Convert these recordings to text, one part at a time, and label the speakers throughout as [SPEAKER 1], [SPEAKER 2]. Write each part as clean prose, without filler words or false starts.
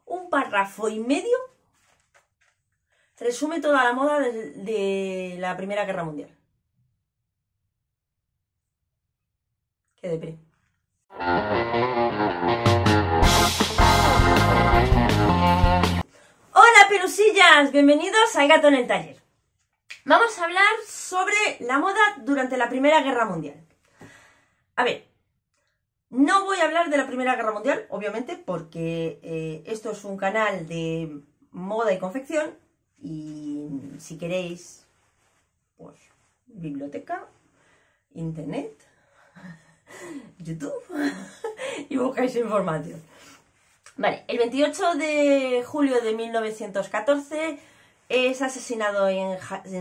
[SPEAKER 1] un párrafo y medio resume toda la moda de la Primera Guerra Mundial. Qué depre. Hola pelusillas, bienvenidos a El Gato en el Taller. Vamos a hablar sobre la moda durante la Primera Guerra Mundial. A ver, no voy a hablar de la Primera Guerra Mundial, obviamente, porque esto es un canal de moda y confección y si queréis, pues, biblioteca, internet, YouTube y buscáis información. Vale, el 28 de julio de 1914 es asesinado en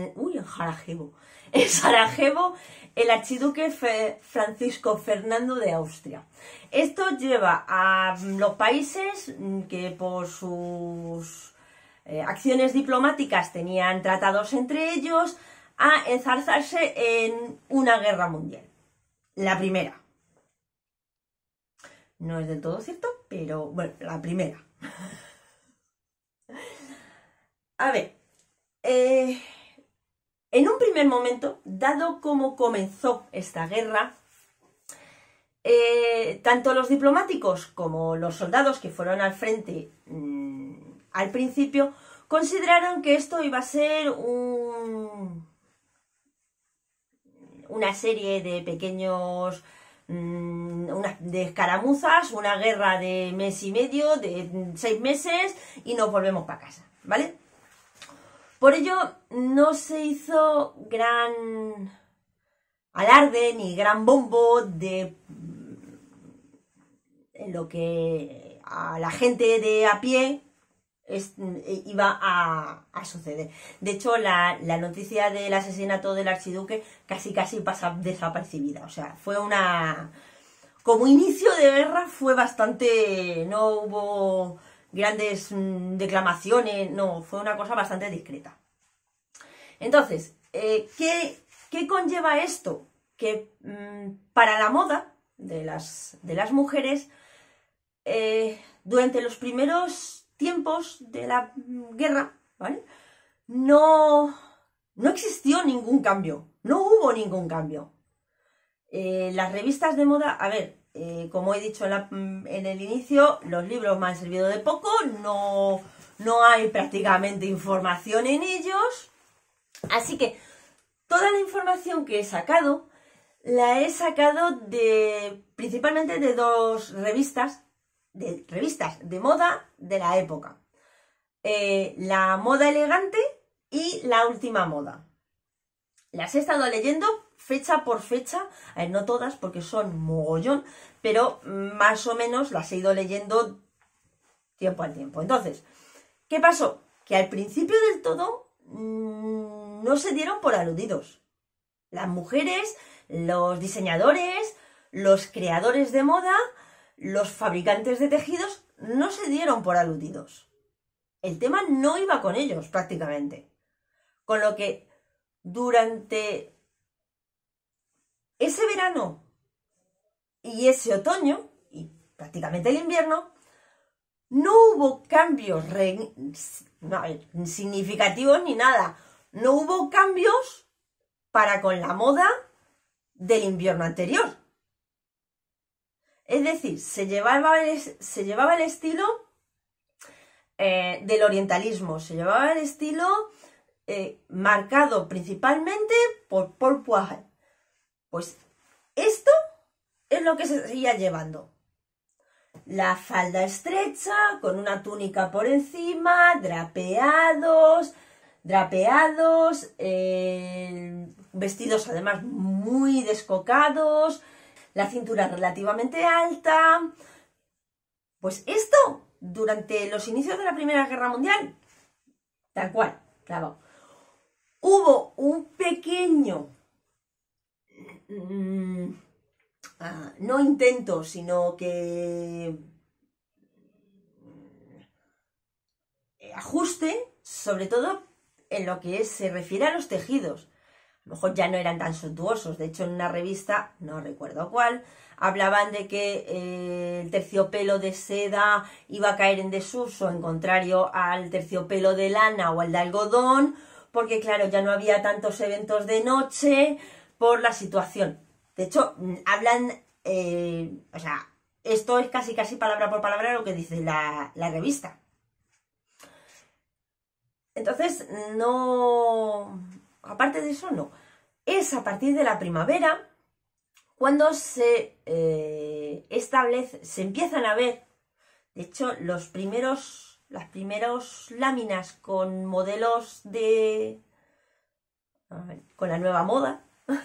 [SPEAKER 1] Sarajevo el archiduque Francisco Fernando de Austria. Esto lleva a los países que por sus acciones diplomáticas tenían tratados entre ellos a enzarzarse en una guerra mundial. La primera. No es del todo cierto, pero bueno, la primera. A ver, en un primer momento, dado cómo comenzó esta guerra, tanto los diplomáticos como los soldados que fueron al frente al principio consideraron que esto iba a ser una serie de pequeños de escaramuzas, una guerra de mes y medio, de 6 meses y nos volvemos para casa, ¿vale? Por ello no se hizo gran alarde ni gran bombo de lo que a la gente de a pie iba a suceder. De hecho, la noticia del asesinato del archiduque casi pasa desapercibida. O sea, fue como inicio de guerra fue bastante... No hubo grandes declamaciones, no, fue una cosa bastante discreta. Entonces, ¿qué conlleva esto? Que para la moda de las mujeres, durante los primeros tiempos de la guerra, ¿vale? No existió ningún cambio, no hubo ningún cambio. Las revistas de moda, a ver, como he dicho en el inicio, los libros me han servido de poco, no hay prácticamente información en ellos, así que toda la información que he sacado, la he sacado principalmente de dos revistas de moda de la época. La Moda Elegante y La Última Moda. Las he estado leyendo fecha por fecha, no todas porque son mogollón, pero más o menos las he ido leyendo tiempo al tiempo. Entonces, ¿qué pasó? Que al principio del todo no se dieron por aludidos. Las mujeres, los diseñadores, los creadores de moda, los fabricantes de tejidos no se dieron por aludidos. El tema no iba con ellos prácticamente. Con lo que durante ese verano y ese otoño, y prácticamente el invierno, no hubo cambios significativos ni nada. No hubo cambios para con la moda del invierno anterior. Es decir, se llevaba el estilo del orientalismo, se llevaba el estilo marcado principalmente por Paul Poiret. Pues esto es lo que se seguía llevando. La falda estrecha, con una túnica por encima, drapeados, vestidos además muy descocados, la cintura relativamente alta. Pues esto, durante los inicios de la Primera Guerra Mundial, tal cual, claro. Hubo un pequeño, no intento, sino que ajuste, sobre todo en lo que se refiere a los tejidos. lo mejor ya no eran tan suntuosos. De hecho, en una revista, no recuerdo cuál, hablaban de que el terciopelo de seda iba a caer en desuso, en contrario al terciopelo de lana o al de algodón, porque claro, ya no había tantos eventos de noche por la situación. De hecho, hablan, o sea, esto es casi palabra por palabra lo que dice la revista. Entonces, no, aparte de eso, no. Es a partir de la primavera cuando se establece, se empiezan a ver, de hecho, las primeras láminas con modelos con la nueva moda,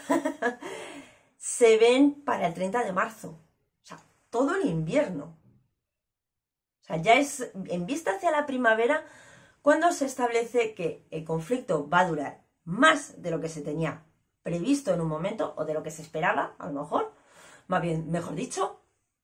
[SPEAKER 1] se ven para el 30 de marzo. O sea, todo el invierno. O sea, ya es en vista hacia la primavera cuando se establece que el conflicto va a durar más de lo que se tenía previsto en un momento, o de lo que se esperaba, a lo mejor, más bien, mejor dicho,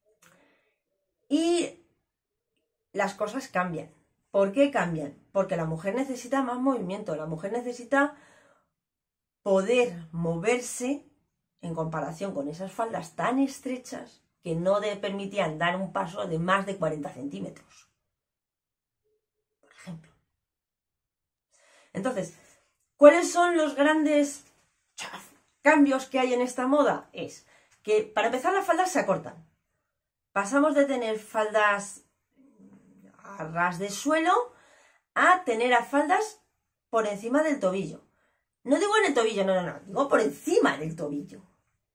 [SPEAKER 1] y las cosas cambian. ¿Por qué cambian? Porque la mujer necesita más movimiento, la mujer necesita poder moverse en comparación con esas faldas tan estrechas que no le permitían dar un paso de más de 40 centímetros, por ejemplo. Entonces, ¿cuáles son los grandes cambios que hay en esta moda? Es que, para empezar, las faldas se acortan. Pasamos de tener faldas a ras de suelo a tener a faldas por encima del tobillo. No digo en el tobillo, no, digo por encima del tobillo.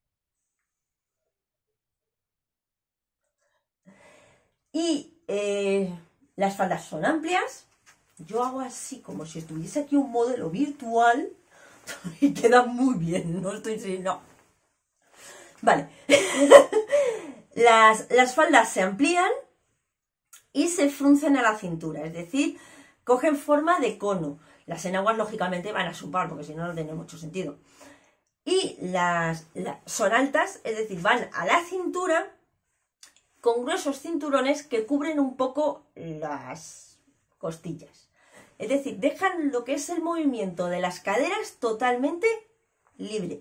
[SPEAKER 1] Y las faldas son amplias. Yo hago así, como si estuviese aquí un modelo virtual, y queda muy bien, no estoy diciendo. Vale. Las faldas se amplían y se fruncen a la cintura, es decir, cogen forma de cono. Las enaguas, lógicamente, van a su par, porque si no, no tiene mucho sentido. Y son altas, es decir, van a la cintura con gruesos cinturones que cubren un poco las costillas. Es decir, dejan lo que es el movimiento de las caderas totalmente libre.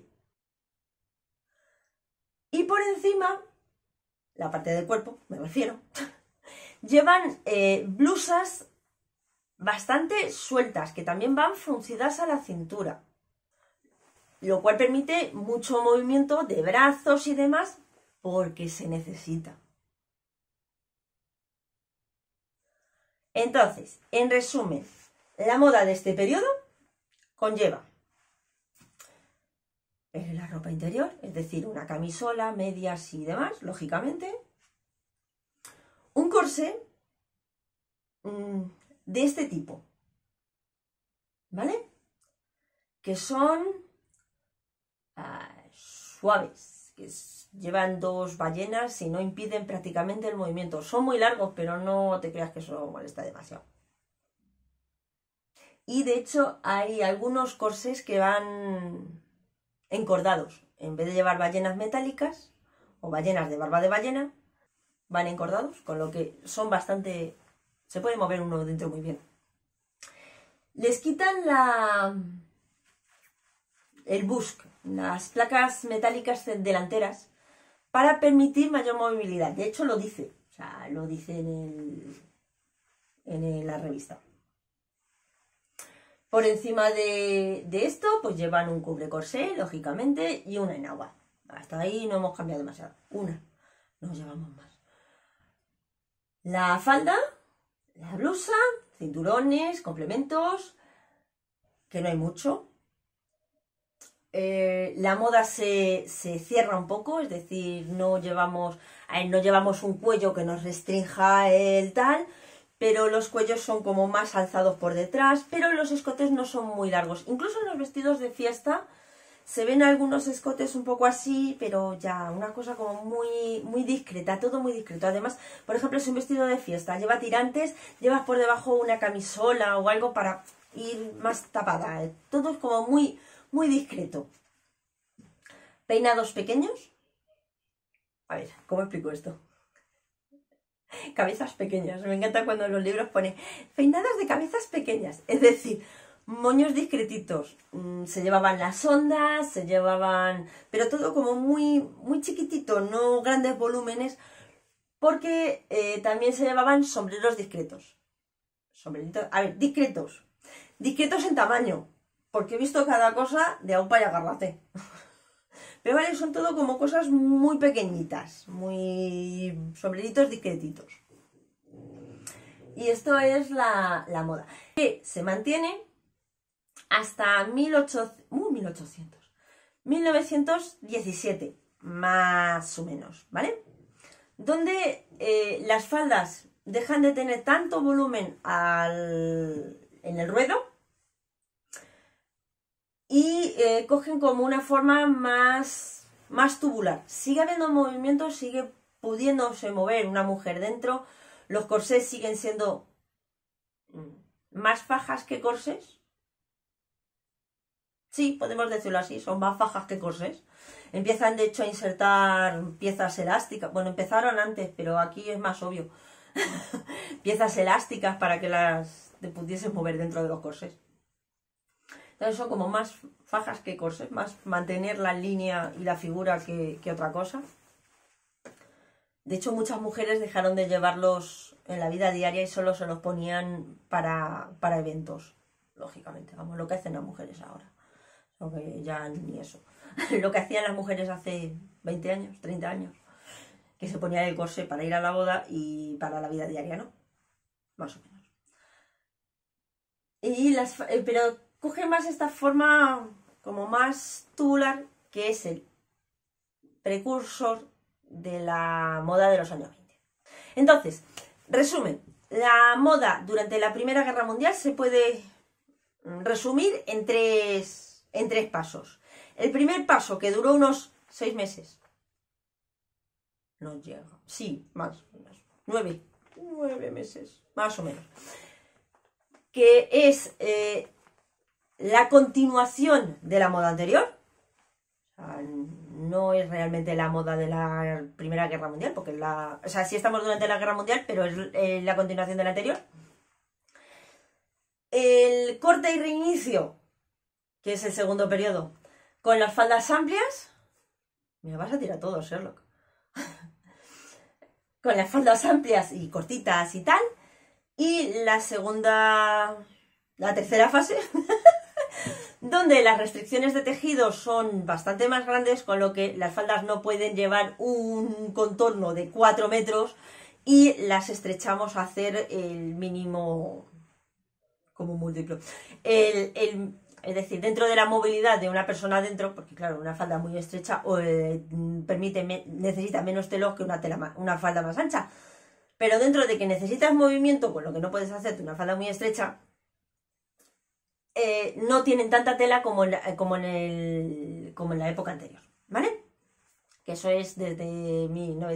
[SPEAKER 1] Y por encima, la parte del cuerpo, me refiero, llevan blusas bastante sueltas, que también van fruncidas a la cintura, lo cual permite mucho movimiento de brazos y demás, porque se necesita. Entonces, en resumen, la moda de este periodo conlleva la ropa interior, es decir, una camisola, medias y demás, lógicamente, un corsé de este tipo, ¿vale? Que son suaves, que llevan dos ballenas y no impiden prácticamente el movimiento. Son muy largos, pero no te creas que eso molesta demasiado. Y de hecho hay algunos corsés que van encordados. En vez de llevar ballenas metálicas o ballenas de barba de ballena, van encordados, con lo que son bastante... se puede mover uno dentro muy bien. Les quitan el busk, las placas metálicas delanteras, para permitir mayor movilidad. De hecho lo dice, o sea, lo dice en la revista. Por encima de esto, pues llevan un cubre corsé, lógicamente, y una enagua. Hasta ahí no hemos cambiado demasiado. Una, no llevamos más. La falda, la blusa, cinturones, complementos, que no hay mucho. La moda se cierra un poco, es decir, no llevamos un cuello que nos restrinja el tal, pero los cuellos son como más alzados por detrás, pero los escotes no son muy largos. Incluso en los vestidos de fiesta se ven algunos escotes un poco así, pero ya una cosa como muy discreta, todo muy discreto. Además, por ejemplo, si un vestido de fiesta lleva tirantes, llevas por debajo una camisola o algo para ir más tapada. Todo es como muy discreto. Peinados pequeños. A ver, ¿cómo explico esto? Cabezas pequeñas. Me encanta cuando en los libros pone peinados de cabezas pequeñas. Es decir, moños discretitos. Se llevaban las ondas, se llevaban... pero todo como muy, muy chiquitito, no grandes volúmenes, porque también se llevaban sombreros discretos. Sombreritos, a ver, discretos. Discretos en tamaño, porque he visto cada cosa de aupa y agárrate. Pero vale, son todo como cosas muy pequeñitas, muy sombreritos discretitos. Y esto es la moda, que se mantiene hasta 1917, más o menos, ¿vale? Donde las faldas dejan de tener tanto volumen en el ruedo y cogen como una forma más tubular. Sigue habiendo movimiento, sigue pudiéndose mover una mujer dentro. Los corsés siguen siendo más fajas que corsés. Sí, podemos decirlo así, son más fajas que corsés. Empiezan de hecho a insertar piezas elásticas. Bueno, empezaron antes, pero aquí es más obvio. Piezas elásticas para que te pudiesen mover dentro de los corsés. Entonces son como más fajas que corsés, más mantener la línea y la figura que otra cosa. De hecho, muchas mujeres dejaron de llevarlos en la vida diaria y solo se los ponían para eventos, lógicamente. Vamos, lo que hacen las mujeres ahora. Aunque ya ni eso. Lo que hacían las mujeres hace 20 años, 30 años. Que se ponían el corsé para ir a la boda y para la vida diaria, ¿no? Más o menos. Pero coge más esta forma como más tubular, que es el precursor de la moda de los años 20. Entonces, resumen, la moda durante la Primera Guerra Mundial se puede resumir en tres pasos. El primer paso, que duró unos 6 meses. No llega. Sí, más o menos. 9 meses, más o menos. Que es la continuación de la moda anterior. O sea, no es realmente la moda de la Primera Guerra Mundial, porque o sea, sí estamos durante la Guerra Mundial, pero es la continuación de la anterior. El corte y reinicio, que es el segundo periodo, con las faldas amplias. Me vas a tirar todo, Sherlock. Con las faldas amplias y cortitas y tal. Y la tercera fase, donde las restricciones de tejido son bastante más grandes, con lo que las faldas no pueden llevar un contorno de 4 metros y las estrechamos a hacer el mínimo como múltiplo. Es decir, dentro de la movilidad de una persona dentro, porque claro, una falda muy estrecha necesita menos telón que una falda más ancha. Pero dentro de que necesitas movimiento, con lo que no puedes hacerte una falda muy estrecha, no tienen tanta tela como en la época anterior, ¿vale? Que eso es desde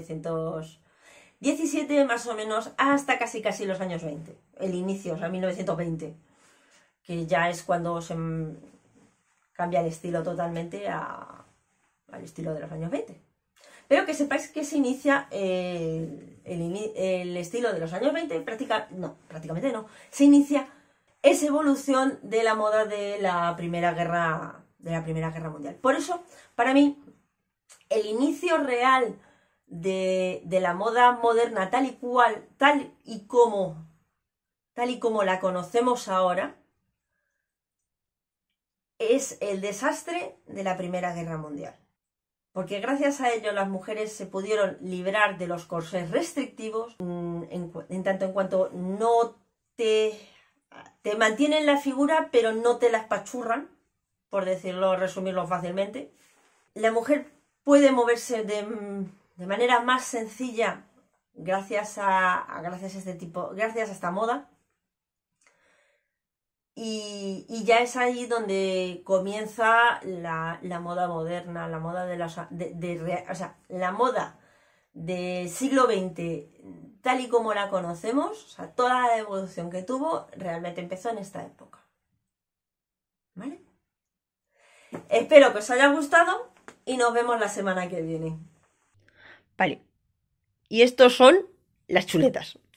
[SPEAKER 1] 1917 más o menos hasta casi los años 20. El inicio, o sea, 1920. Que ya es cuando se cambia el estilo totalmente al estilo de los años 20. Pero que sepáis que se inicia el estilo de los años 20, prácticamente no, se inicia esa evolución de la moda de la Primera Guerra Mundial. Por eso, para mí, el inicio real de la moda moderna tal y como la conocemos ahora, es el desastre de la Primera Guerra Mundial. Porque gracias a ello las mujeres se pudieron librar de los corsés restrictivos, en tanto en cuanto no te mantienen la figura, pero no te la espachurran, por resumirlo fácilmente. La mujer puede moverse de manera más sencilla gracias a esta moda. Y ya es ahí donde comienza la moda moderna, la moda la moda del siglo XX, tal y como la conocemos, o sea, toda la evolución que tuvo, realmente empezó en esta época. ¿Vale? Espero que os haya gustado y nos vemos la semana que viene. Vale. Y estos son las chuletas.